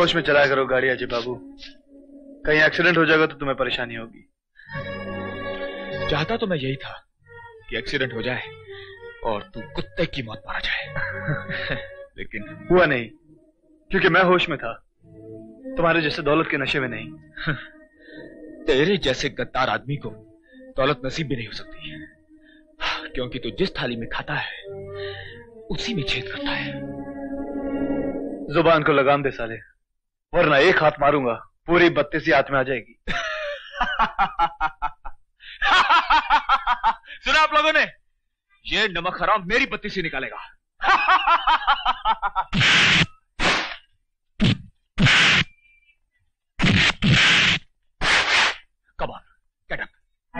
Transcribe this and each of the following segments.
होश में चलाया करो गाड़ी अजय बाबू, कहीं एक्सीडेंट हो जाएगा तो तुम्हें परेशानी होगी। चाहता तो मैं यही था कि एक्सीडेंट हो जाए और तू कुत्ते की मौत मारा जाए। लेकिन हुआ नहीं, क्योंकि मैं होश में था, तुम्हारे जैसे दौलत के नशे में नहीं। तेरे जैसे गद्दार आदमी को दौलत नसीब भी नहीं हो सकती, क्योंकि तू जिस थाली में खाता है उसी में छेद करता है। जुबान को लगाम दे साले, वरना एक हाथ मारूंगा पूरी 32 हाथ में आ जाएगी। सुना आप लोगों ने, ये नमक हराम मेरी 32 ही निकालेगा। Come on, get up.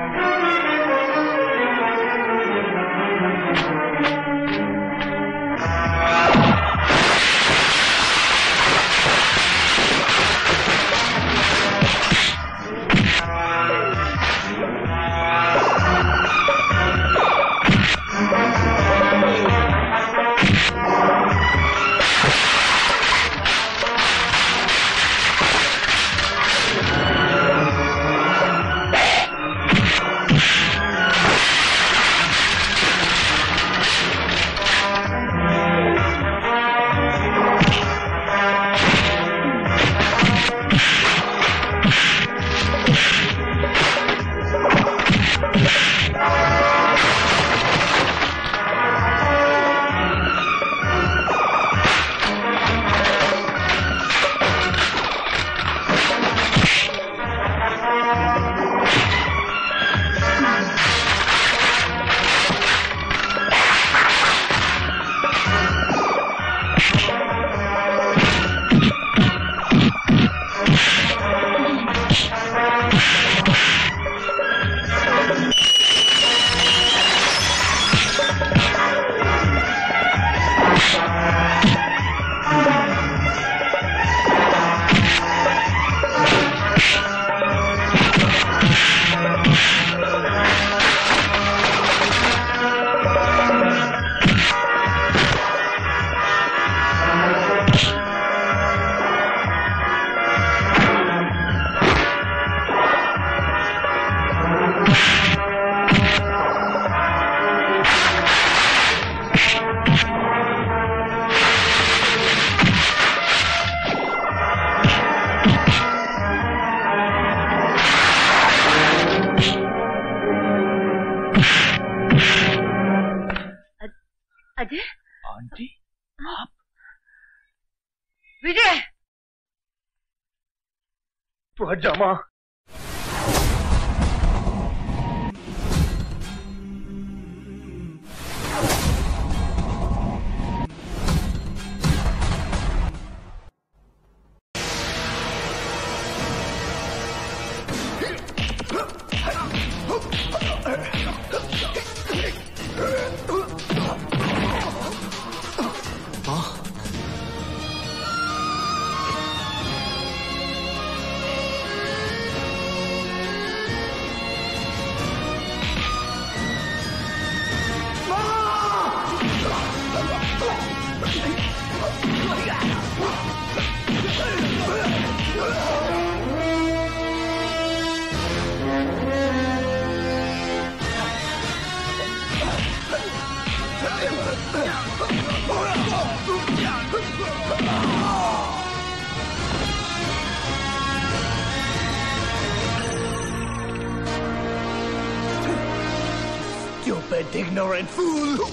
Aunty, आप? विजय, तू हट जा मां। Stupid, ignorant fool!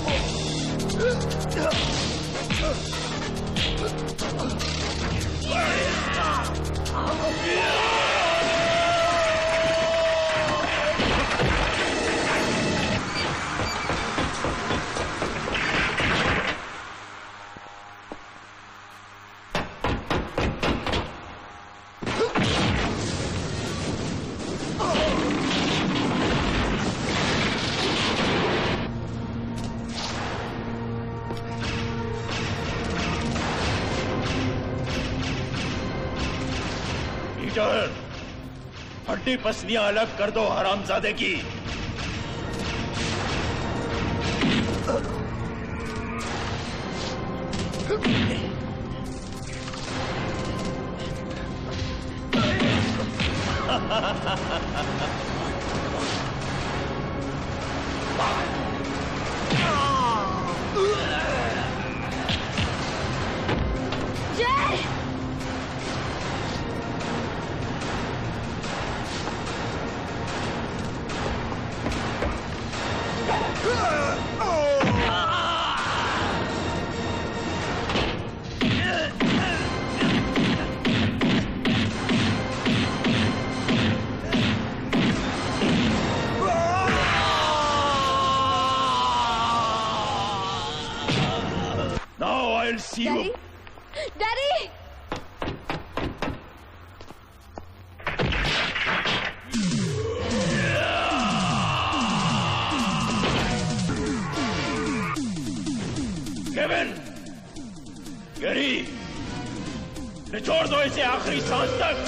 हड्डी पसलियां अलग कर दो हरामजादे की। जय! Now I'll see you. Daddy! Kevin, Gary, निचोड़ दो इसे आखिरी सांस तक।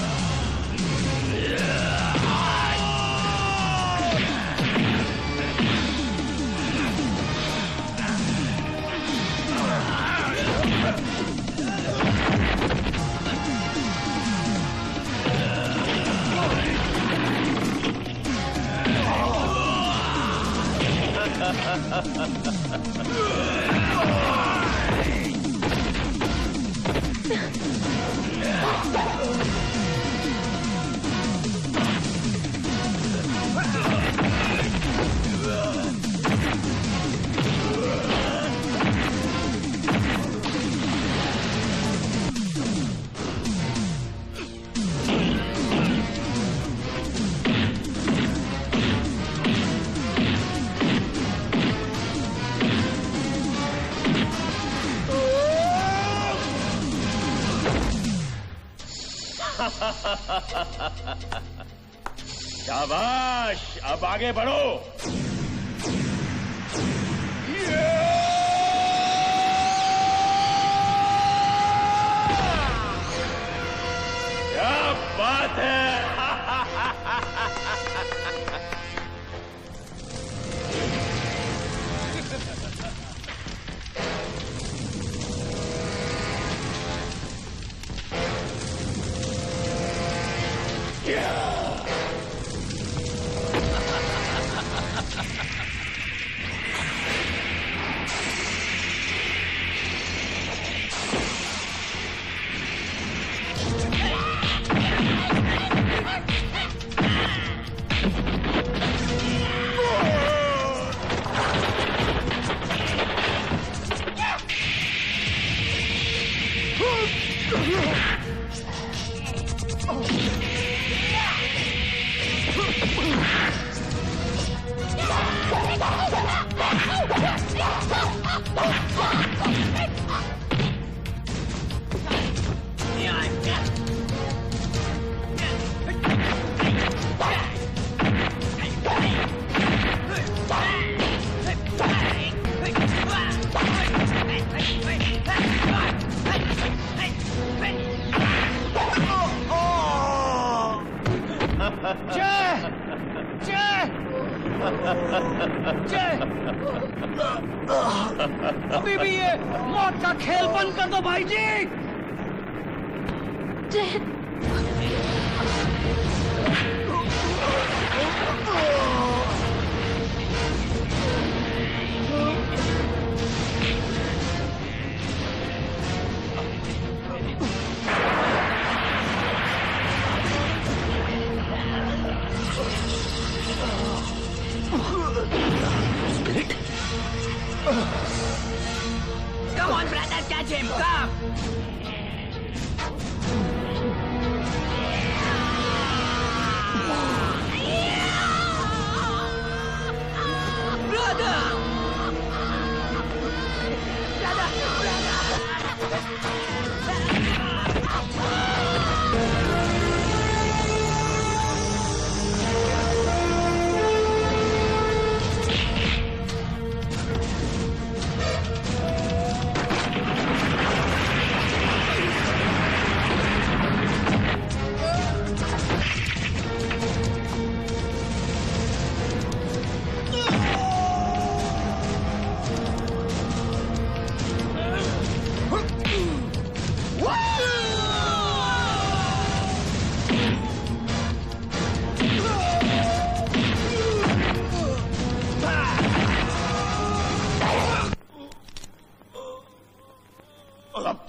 शाबाश, अब आगे बढ़ो। क्या बात है। अभी भी ये मौत का खेल बंद कर दो भाई जी। जय! Come on, brother, catch him, come! Brother!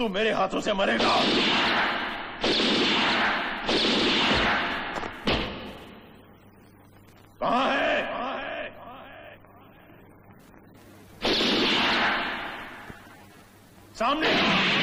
तू मेरे हाथों से मरेगा। कहां है? सामने।